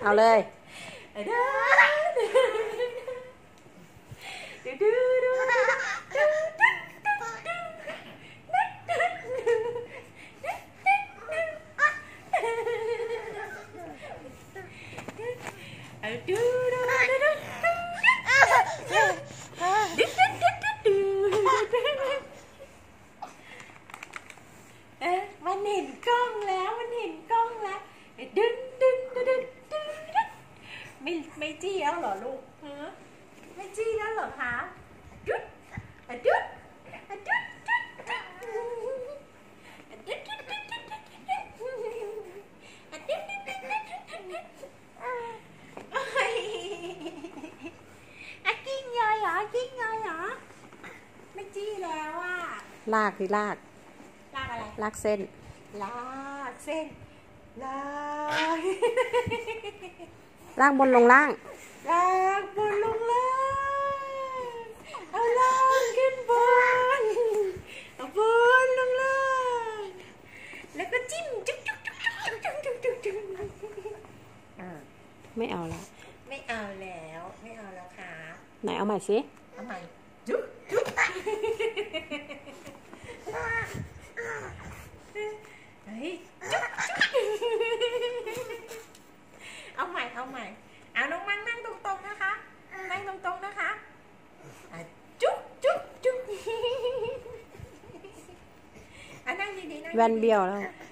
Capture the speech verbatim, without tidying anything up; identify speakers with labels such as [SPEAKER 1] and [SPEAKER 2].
[SPEAKER 1] เอาเลย
[SPEAKER 2] มันเห็นกล้องแล้วมันเห็นกล้องแล้วดึงดึงดึงดึงดึงไม่ไม่จี้แล้วเหรอลูกฮะไม่จี้แล้วเหรอคะดึ๊ดดึ๊ดดึ๊ดดึ๊ดดึ๊ดดึ๊ดดึ๊ดดึ๊ดดึ๊ดดึ๊ดดึ๊ดดึ๊ดดึ๊ดดึ๊ดดึ๊ดอะกิ้งเลยเหรอกิ้งเลยเหรอไม่จี้แล้วอ่ะ
[SPEAKER 1] ลากที่ลาก
[SPEAKER 2] ลากอะไร
[SPEAKER 1] ลากเส้น
[SPEAKER 2] ลากเส้นลาก
[SPEAKER 1] ลากบนลงล่าง
[SPEAKER 2] ลากบนลงล่างเอาล่างขึ้นบนเอาบนลงล่างแล้วก็จิ้มจุ๊บจุ๊บจุ๊บจุ๊บจุ๊บจุ๊บจุ๊บ
[SPEAKER 1] ไม่เอาแล้ว
[SPEAKER 2] ไม่เอาแล้วไม่เอาแล้วค่ะ
[SPEAKER 1] ไหนเอาใหม่สิ
[SPEAKER 2] เอาใหม่จุ๊บจุ๊บเฮ้ยจุ๊บจุ๊บเอาใหม่เอาใหม่เอาน้องมั่งนั่งตรงๆนะคะนั่งตรงๆนะคะจุ๊บจุ๊บจุ๊บอ่ะนั่งดีๆนั่งดีๆ
[SPEAKER 1] แว่นเบี้ยวแล้ว